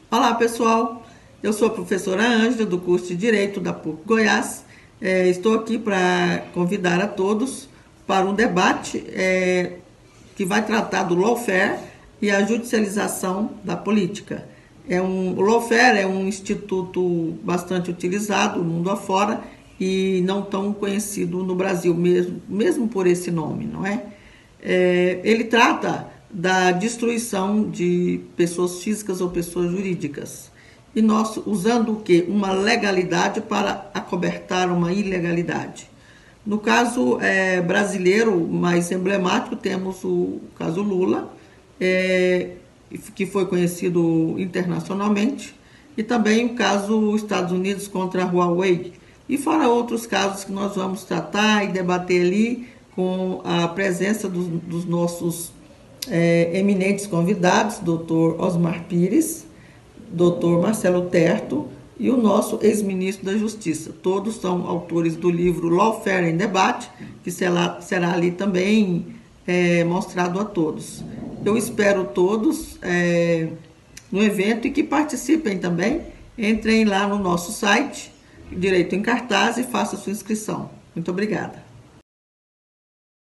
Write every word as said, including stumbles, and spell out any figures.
Olá pessoal, eu sou a professora Ângela do curso de Direito da PUC Goiás. É, estou aqui para convidar a todos para um debate é, que vai tratar do lawfare e a judicialização da política. É um, o lawfare é um instituto bastante utilizado no mundo afora e não tão conhecido no Brasil mesmo, mesmo por esse nome, não é? É, ele trata da destruição de pessoas físicas ou pessoas jurídicas. E nós usando o quê? Uma legalidade para acobertar uma ilegalidade. No caso é, brasileiro mais emblemático, temos o caso Lula, é, que foi conhecido internacionalmente, e também o caso Estados Unidos contra a Huawei, e fora outros casos que nós vamos tratar e debater ali com a presença dos, dos nossos é, eminentes convidados, doutor Osmar Pires, doutor Marcelo Terto e o nosso ex-ministro da Justiça. Todos são autores do livro Lawfare em Debate, que será, será ali também é, mostrado a todos. Eu espero todos é, no evento e que participem também. Entrem lá no nosso site, Direito em Cartaz, e façam sua inscrição. Muito obrigada.